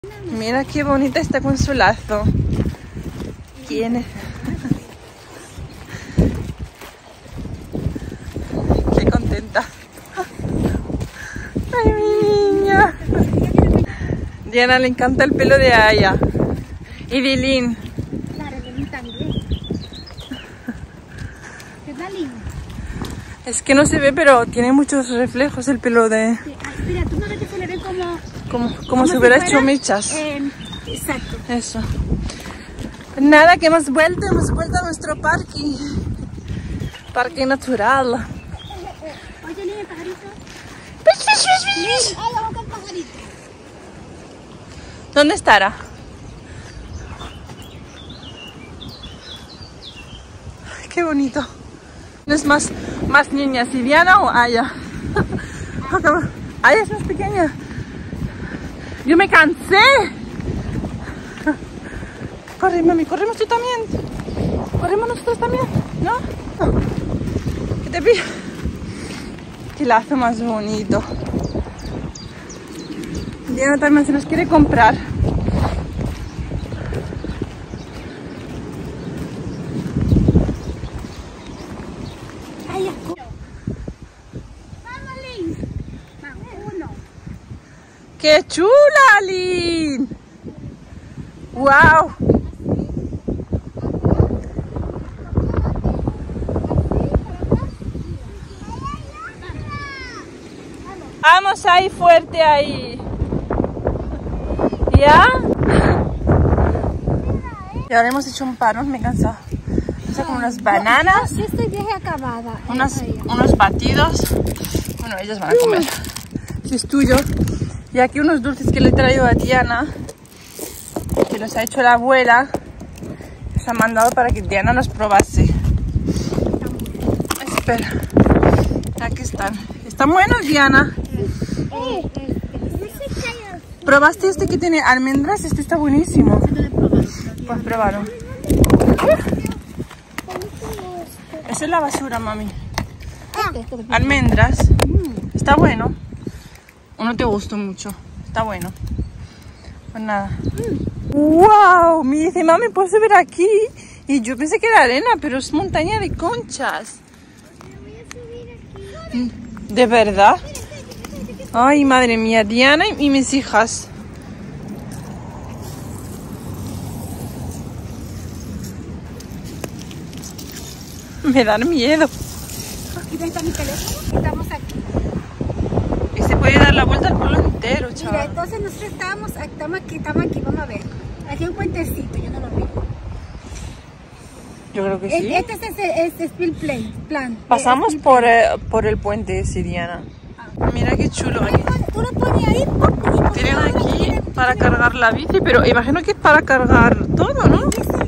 Mira qué bonita está con su lazo. ¿Quién es? Qué contenta. Ay, niña. Diana le encanta el pelo de Aya. Y de Lynn. Claro, de Lynn también. ¿Qué tal, Lynn? Es que no se ve, pero tiene muchos reflejos el pelo de... Sí. Ah, espera, tú no ves que se le ve como si hubiera hecho mechas. Exacto. Eso. Nada, que hemos vuelto a nuestro parque. Parque natural. Oye, Lynn, el pajarito. ¡Pish! Lynn, ay, vamos con el pajarito. ¿Dónde estará? Ay, qué bonito. ¿Tienes más niñas? ¿Y Diana o Aya? Aya es más pequeña. Yo me cansé. Corre, mami, corremos tú también. Corremos nosotros también, ¿no? ¿Qué te pillo? Qué lazo más bonito. Diana también se los quiere comprar. Ay, vamos, Lynn. Vamos, uno. ¡Qué chula, Lynn! ¡Wow! Vamos ahí, fuerte ahí. ¿Ya? Y ahora hemos hecho un paro, me he cansado. Vamos a comer unas bananas. Yo estoy viaje acabada. Unos batidos. Bueno, ellos van a comer. Si es tuyo. Y aquí unos dulces que le he traído a Diana, que los ha hecho la abuela. Los ha mandado para que Diana los probase. Espera. Aquí están. ¿Están buenos, Diana? ¿Probaste este que tiene almendras? Este está buenísimo. Pues probaron. Eso es la basura, mami. Almendras. Está bueno. ¿O no te gustó mucho? Está bueno. Pues nada. ¡Wow! Me dice, mami, ¿puedo subir aquí? Y yo pensé que era arena, pero es montaña de conchas. ¿De verdad? Ay, madre mía, Diana y mis hijas. Me dan miedo. Aquí está mi teléfono. Estamos aquí. Y se puede dar la vuelta al pueblo entero, Mira, chaval. entonces nosotros estamos aquí, vamos a ver. Aquí hay un puentecito, yo no lo vi. Yo creo que sí. Este es Spill Plan. Pasamos por el puente, sí, Diana. Mira qué chulo aquí. Tú lo pones ahí. Tienen aquí para cargar la bici, pero imagino que es para cargar todo, ¿no?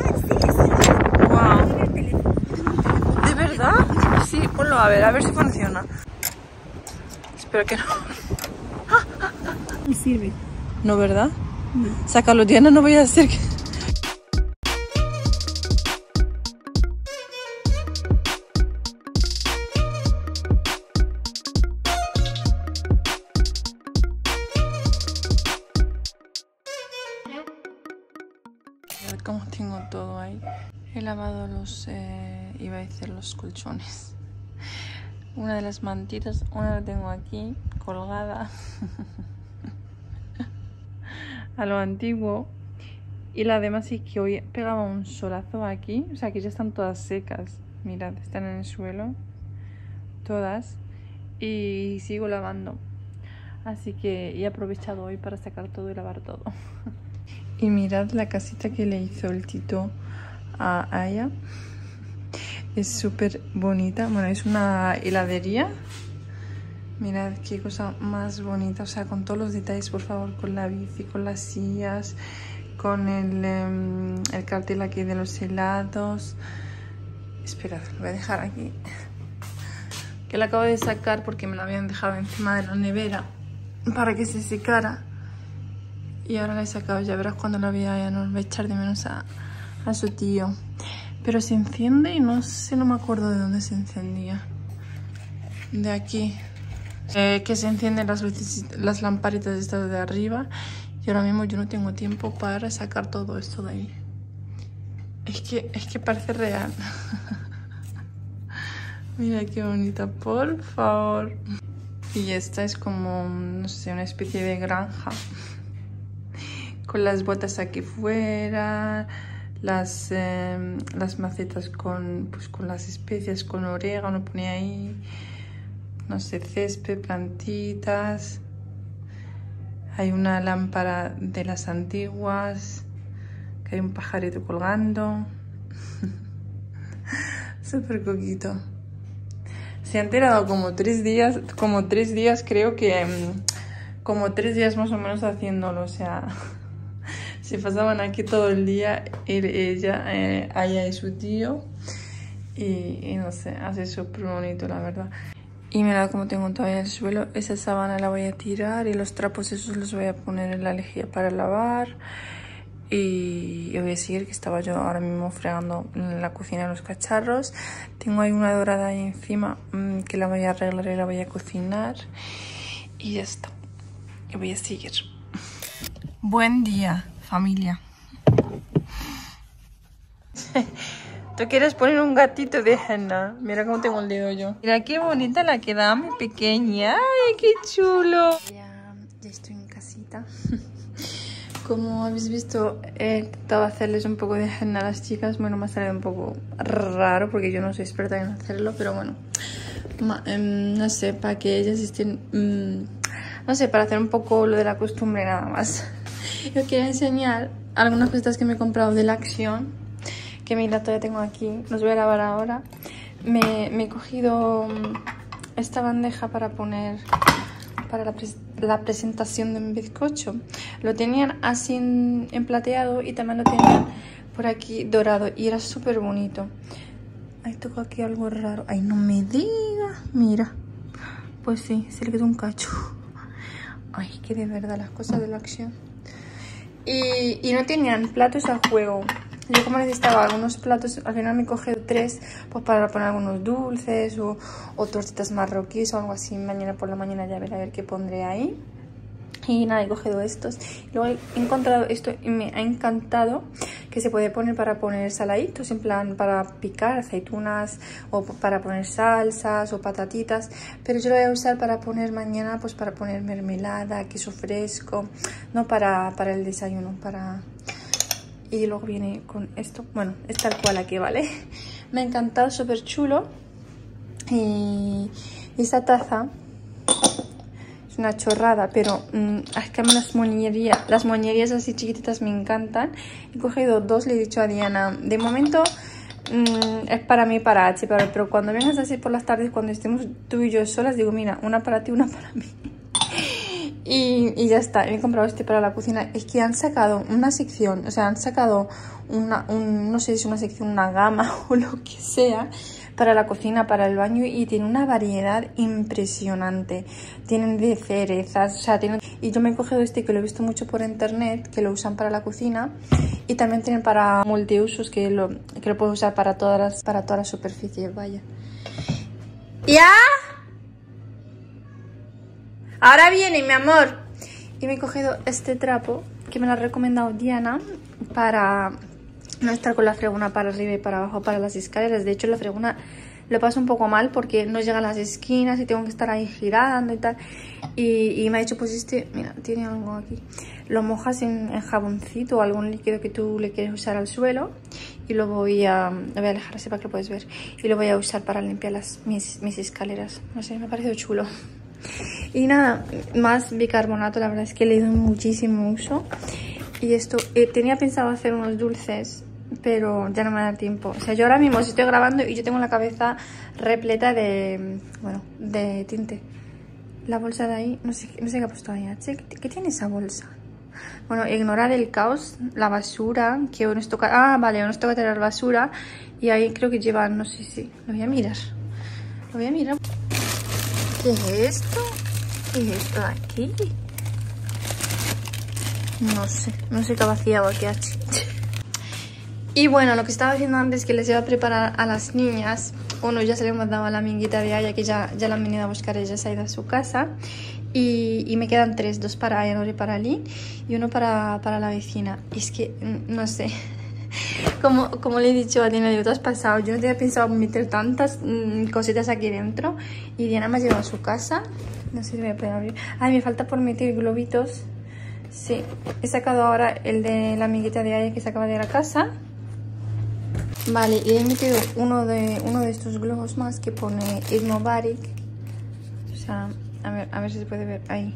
Wow. ¿De verdad? Sí, ponlo a ver si funciona. Espero que no. No sirve. ¿No, verdad? No. Sácalo, Diana, no voy a hacer que... A ver cómo tengo todo ahí. He lavado iba a decir los colchones. Una de las mantitas, una la tengo aquí, colgada. A lo antiguo. Y la demás sí que hoy pegaba un solazo aquí. O sea, que ya están todas secas. Mirad, están en el suelo. Todas. Y sigo lavando. Así que he aprovechado hoy para sacar todo y lavar todo. Y mirad la casita que le hizo el Tito a Aya. Es súper bonita. Bueno, es una heladería. Mirad qué cosa más bonita. O sea, con todos los detalles, por favor. Con la bici, con las sillas, con el cartel aquí de los helados. Esperad, lo voy a dejar aquí. Que la acabo de sacar porque me la habían dejado encima de la nevera para que se secara. Y ahora la he sacado, ya verás cuando la vea, ya nos va a echar de menos a su tío. Pero se enciende y no sé, no me acuerdo de dónde se encendía. De aquí. Que se encienden las luces, las lamparitas estas de arriba. Y ahora mismo yo no tengo tiempo para sacar todo esto de ahí. Es que parece real. Mira qué bonita, por favor. Y esta es como, no sé, una especie de granja. Con las botas aquí fuera, las macetas con las especias, con orégano, pone ahí, no sé, césped, plantitas. Hay una lámpara de las antiguas, que hay un pajarito colgando. Súper coquito. Se han tirado como 3 días, creo que, como 3 días más o menos haciéndolo, o sea, se pasaban aquí todo el día, ella, ella y su tío, y no sé, hace súper bonito, la verdad. Y mira cómo tengo todavía el suelo, esa sábana la voy a tirar y los trapos esos los voy a poner en la lejía para lavar. Y voy a seguir, que estaba yo ahora mismo fregando en la cocina los cacharros. Tengo ahí una dorada ahí encima, que la voy a arreglar y la voy a cocinar. Y ya está. Y voy a seguir. Buen día, familia. ¿Tú quieres poner un gatito de henna? Mira cómo tengo el dedo yo. Mira qué bonita la queda mi pequeña. ¡Ay, qué chulo! Ya estoy en casita. Como habéis visto, he intentado hacerles un poco de henna a las chicas. Bueno, me ha salido un poco raro porque yo no soy experta en hacerlo, pero bueno, no sé, para que ellas estén, no sé, para hacer un poco lo de la costumbre nada más. Yo quiero enseñar algunas cositas que me he comprado de la Acción, que mira, todavía tengo aquí, los voy a lavar ahora. Me he cogido esta bandeja para poner para la presentación de un bizcocho. Lo tenían así en plateado y también lo tenían por aquí dorado y era súper bonito. Ahí tocó aquí algo raro. Ay, no me digas. Mira, pues sí, se le quedó un cacho. Ay, que de verdad las cosas de la Acción. Y no tenían platos a juego. Yo como necesitaba algunos platos, al final me he cogido 3, pues para poner algunos dulces o tortitas marroquíes o algo así. Mañana por la mañana ya veré a ver qué pondré ahí. Y nada, he cogido estos. Luego he encontrado esto y me ha encantado, que se puede poner para poner saladitos, en plan para picar aceitunas o para poner salsas o patatitas. Pero yo lo voy a usar para poner mañana, pues para poner mermelada, queso fresco, no para el desayuno, para... Y luego viene con esto, bueno, es tal cual aquí, ¿vale? Me ha encantado, súper chulo. Y esta taza es una chorrada, pero es que a mí las moñerías así chiquititas me encantan. He cogido 2, le he dicho a Diana, de momento es para mí, para H, pero cuando vengas así por las tardes, cuando estemos tú y yo solas, digo, mira, una para ti, una para mí. Y ya está, he comprado este para la cocina. Es que han sacado una sección, o sea, han sacado no sé si es una sección, una gama o lo que sea, para la cocina, para el baño, y tiene una variedad impresionante. Tienen de cerezas, o sea, tienen... Y yo me he cogido este que lo he visto mucho por internet, que lo usan para la cocina, y también tienen para multiusos, que lo puedes usar para todas las superficies, vaya. ¿Ya? Ahora viene, mi amor. Y me he cogido este trapo que me lo ha recomendado Diana para no estar con la fregona para arriba y para abajo para las escaleras. De hecho, la fregona lo paso un poco mal porque no llega a las esquinas y tengo que estar ahí girando y tal. Y me ha dicho, pues este, mira, tiene algo aquí. Lo mojas en jaboncito o algún líquido que tú le quieres usar al suelo. Y lo voy a alejar así para que lo puedas ver. Y lo voy a usar para limpiar mis escaleras. No sé, me ha parecido chulo. Y nada, más bicarbonato, la verdad es que le he dado muchísimo uso. Y esto, tenía pensado hacer unos dulces, pero ya no me da tiempo. O sea, yo ahora mismo estoy grabando y yo tengo la cabeza repleta de, bueno, de tinte. La bolsa de ahí, no sé qué ha puesto ahí. ¿Qué tiene esa bolsa? Bueno, ignorar el caos, la basura, que hoy nos toca... Ah, vale, hoy nos toca tirar basura. Y ahí creo que llevan, no sé si... Lo voy a mirar. ¿Qué es esto? ¿Qué es esto de aquí? No sé qué ha vaciado aquí. Y bueno, lo que estaba haciendo antes, que les iba a preparar a las niñas. Bueno, ya se le hemos dado a la amiguita de Aya, que ya la han venido a buscar, ella se ha ido a su casa. Y me quedan 3, 2 para Ayanor y para Lynn y uno para la vecina. Y es que, no sé, como le he dicho a Diana, ¿te has pasado? Yo no tenía pensado meter tantas cositas aquí dentro. Y Diana me ha llevado a su casa. No sé si voy a poder abrir. Ay, me falta por meter globitos. Sí, he sacado ahora el de la amiguita de Aya que se acaba de ir a casa. Vale, y he metido uno de estos globos más que pone Eid Mubarak. O sea, a ver si se puede ver ahí.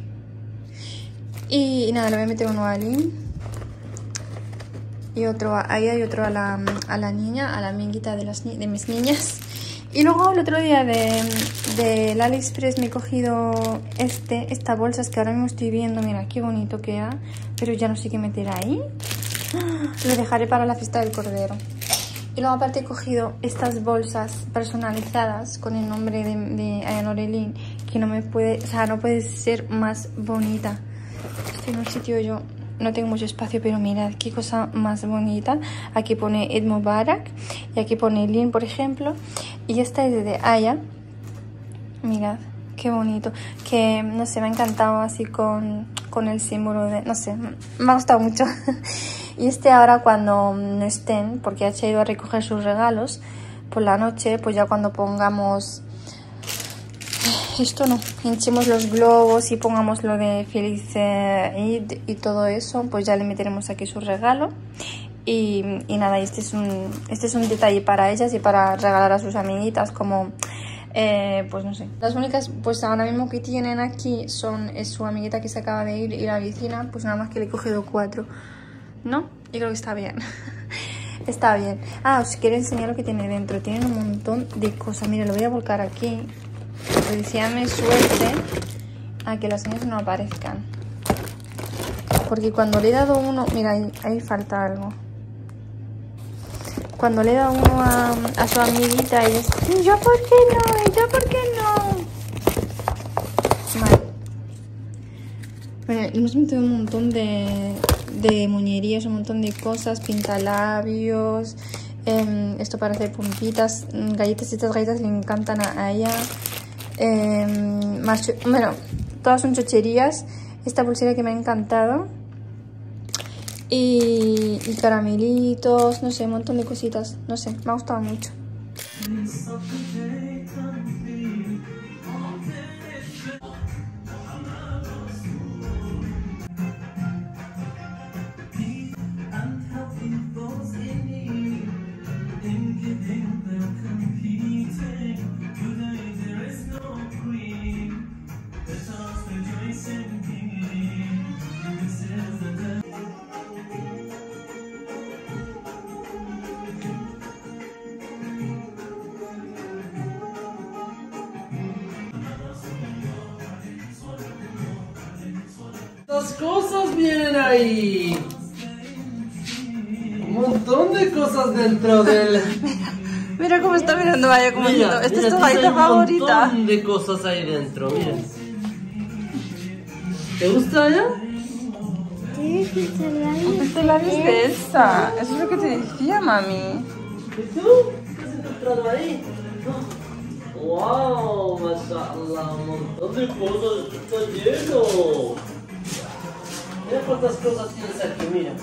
Y nada, le voy a meter uno a Lynn. Y otro a Aya y otro a la niña, a la amiguita de mis niñas. Y luego el otro día del AliExpress me he cogido esta bolsa, es que ahora mismo estoy viendo, mira qué bonito queda, pero ya no sé qué meter ahí. Lo dejaré para la fiesta del cordero. Y luego aparte he cogido estas bolsas personalizadas con el nombre de Ayanor y Lynn, que no puede ser más bonita. Estoy en un sitio, yo no tengo mucho espacio, pero mirad qué cosa más bonita. Aquí pone Eid Mubarak y aquí pone Lynn, por ejemplo. Y esta es de Aya. Mirad, qué bonito. Que, no sé, me ha encantado así con el símbolo de... No sé, me ha gustado mucho. Y ahora cuando no estén, porque ha ido a recoger sus regalos por la noche, pues ya cuando pongamos... Esto no, hinchemos los globos y pongamos lo de Feliz Eid y todo eso, pues ya le meteremos aquí su regalo. Y nada, este es un detalle para ellas y para regalar a sus amiguitas, como pues no sé. Las únicas pues ahora mismo que tienen aquí es su amiguita que se acaba de ir y la vecina, pues nada más que le he cogido 4, ¿no? Yo creo que está bien. Está bien. Ah, os quiero enseñar lo que tiene dentro. Tienen un montón de cosas. Mira, lo voy a volcar aquí. Deseame suerte a que las señas no aparezcan. Porque cuando le he dado uno... Mira, ahí falta algo. Cuando le he dado uno a su amiguita, ella es... ¿Yo por qué no? ¿Yo por qué no? Vale. Bueno, hemos metido un montón de moñerías, un montón de cosas, pintalabios, esto para hacer pompitas, galletas. Estas galletas le encantan a ella. Bueno, todas son chocherías. Esta pulsera que me ha encantado. Y caramelitos, no sé, un montón de cositas. No sé, me ha gustado mucho. Las cosas vienen ahí. Un montón de cosas dentro del... Mira cómo está mirando Aya, como diciendo, esta es tu hay galleta favorita. un montón de cosas ahí dentro, mira. ¿Te gusta Aya? Sí, Pistolabios de esa. Eso es lo que te decía, mami. ¿Y tú? ¿Qué has encontrado ahí? ¡Wow! ¡Mashallah! Un montón de cosas, está lleno. Mira cuántas cosas tienes aquí, mira.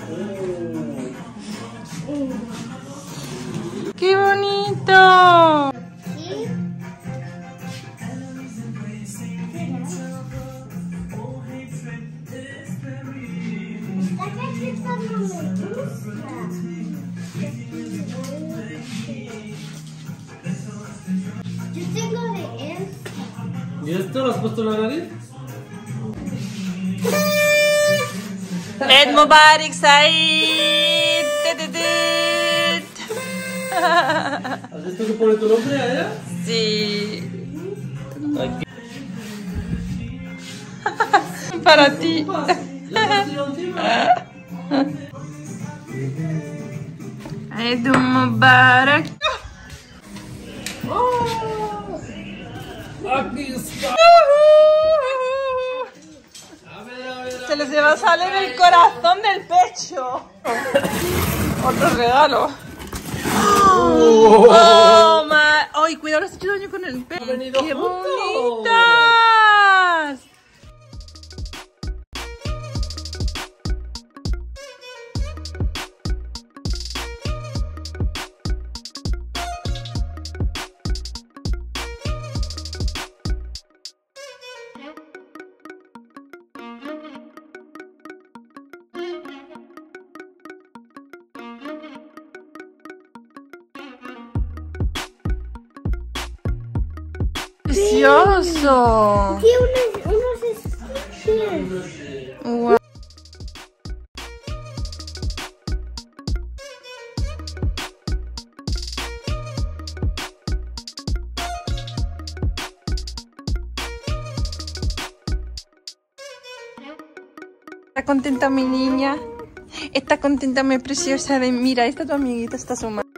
¡Qué bonito! ¿Sí? Esta cajita no me gusta. Yo tengo de esta. ¿Y esto lo has puesto en la nariz? Eid Mubarak Said. ¿Has visto que pone tu nombre allá? Sí. Aquí. Para ti. ¿Ya te lo encima? Eid Mubarak. Aquí está. Se les va a salir el corazón del pecho. Otro regalo. Oh, my. Ay, cuidado, le has hecho daño con el pelo. venido ¡Qué juntos. bonitas! precioso! Tiene unos stickers. Wow. ¿Está contenta mi niña? ¿Está contenta mi preciosa? Mira, esta tu amiguita, está su madre.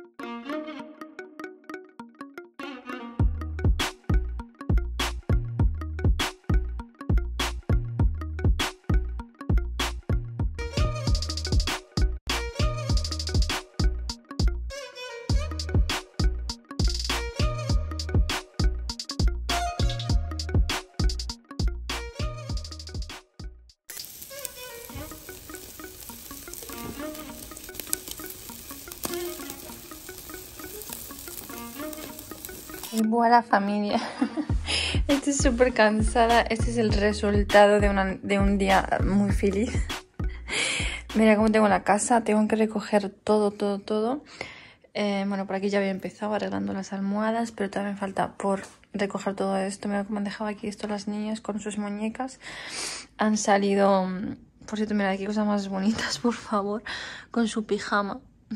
Y voilà, familia. Estoy súper cansada. Este es el resultado de un día muy feliz. Mira cómo tengo la casa. Tengo que recoger todo. Bueno, por aquí ya había empezado arreglando las almohadas, pero también falta por recoger todo esto. Mira cómo han dejado aquí esto las niñas con sus muñecas. Han salido... Por cierto, mira qué cosas más bonitas, por favor. Con su pijama.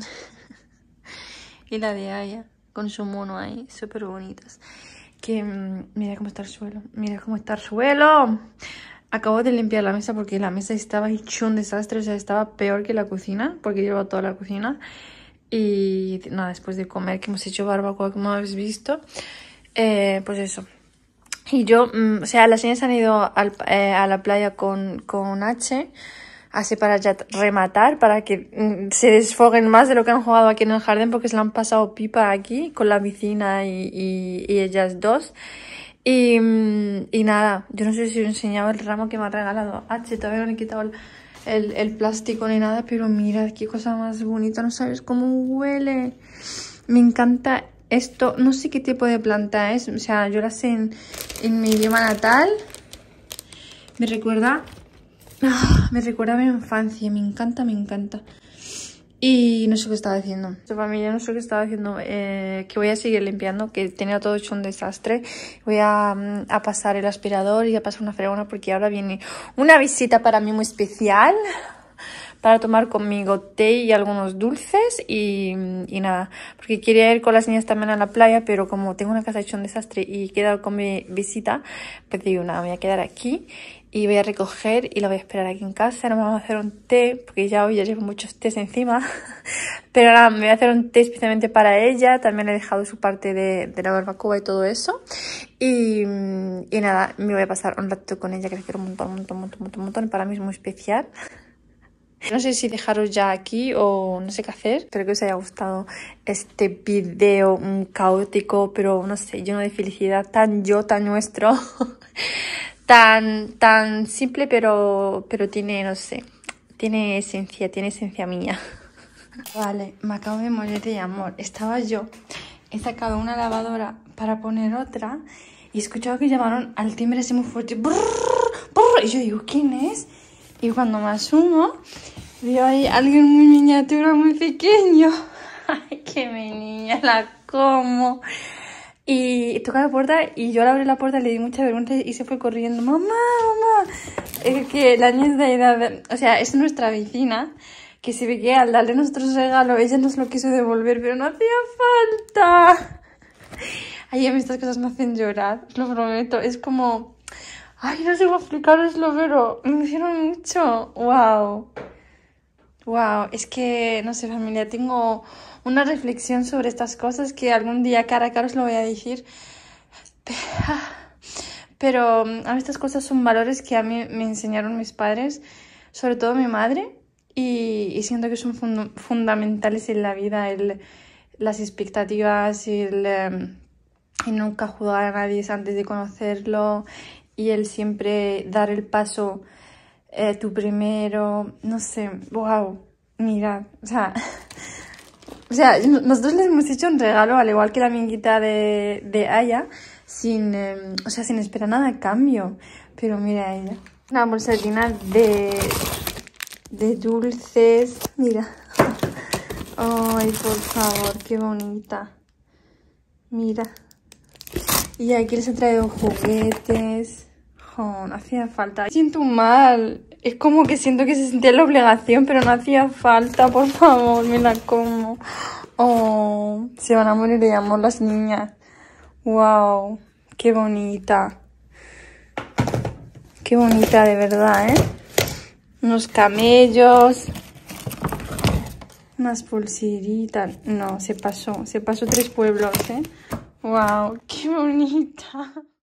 Y la de Aya con su mono ahí, súper bonitas. Que mira cómo está el suelo. Mira cómo está el suelo. Acabo de limpiar la mesa porque la mesa estaba hecho un desastre. O sea, estaba peor que la cocina, porque llevo toda la cocina. Y nada, después de comer, que hemos hecho barbacoa, como habéis visto, pues eso. Y yo, o sea, las niñas han ido a la playa con H, así para ya rematar, para que se desfoguen más de lo que han jugado aquí en el jardín, porque se la han pasado pipa aquí con la piscina y ellas dos. Y nada, yo no sé si os he enseñado el ramo que me ha regalado H, todavía no le he quitado el plástico ni nada, pero mira qué cosa más bonita, no sabes cómo huele. Me encanta esto, no sé qué tipo de planta es, o sea, yo la sé en mi idioma natal. Me recuerda a mi infancia, me encanta. Y no sé qué estaba haciendo. Familia, no sé qué estaba haciendo. Que voy a seguir limpiando, que tenía todo hecho un desastre. Voy a pasar el aspirador y a pasar una fregona, porque ahora viene una visita para mí muy especial. Para tomar conmigo té y algunos dulces y nada. Porque quería ir con las niñas también a la playa, pero como tengo una casa hecha un desastre y quedado con mi visita, pues digo, nada, me voy a quedar aquí. Y voy a recoger y la voy a esperar aquí en casa. No me vamos a hacer un té, porque ya hoy ya llevo muchos tés encima. Pero nada, me voy a hacer un té especialmente para ella. También he dejado su parte de la barbacoa y todo eso. Y nada, me voy a pasar un rato con ella, que la quiero un montón. Para mí es muy especial. No sé si dejaros ya aquí o no sé qué hacer. Espero que os haya gustado este video caótico, pero no sé, lleno de felicidad. Tan nuestro. Tan simple, pero tiene, no sé, tiene esencia mía. Vale, me acabo de morir de amor. He sacado una lavadora para poner otra y he escuchado que llamaron al timbre así muy fuerte. Brrr, brrr, y yo digo, ¿quién es? Y cuando me asomo, veo ahí alguien muy miniatura, muy pequeño. Ay, que mi niña, la como. Y toca la puerta y yo al abrir la puerta le di mucha vergüenza y se fue corriendo. ¡Mamá! Es que la niña es de edad... O sea, es nuestra vecina, que se ve que al darle nuestros regalos ella nos lo quiso devolver, pero no hacía falta. Ay, a mí estas cosas me hacen llorar, os lo prometo. Es como... Ay, no sé cómo explicaroslo, pero me hicieron mucho. ¡Wow! Es que, no sé, familia, tengo una reflexión sobre estas cosas que algún día cara a cara os lo voy a decir. Pero a mí estas cosas son valores que a mí me enseñaron mis padres, sobre todo mi madre, y siento que son fundamentales en la vida, las expectativas, el nunca juzgar a nadie antes de conocerlo, y el siempre dar el paso tú primero, no sé, wow, mirad, o sea, nosotros les hemos hecho un regalo, al igual que la amiguita de Aya, sin esperar nada a cambio, pero mira ella, una bolsa llena de dulces, mira, ay, por favor, qué bonita, mira, Y aquí les he traído juguetes. Jo, no hacía falta. Me siento mal. Es como que siento que se sentía la obligación, pero no hacía falta. Por favor, me la como. Oh, se van a morir de amor las niñas. Wow, qué bonita. Qué bonita, de verdad, ¿eh? Unos camellos. Unas pulseritas. No, se pasó 3 pueblos, ¿eh? Wow, qué bonita.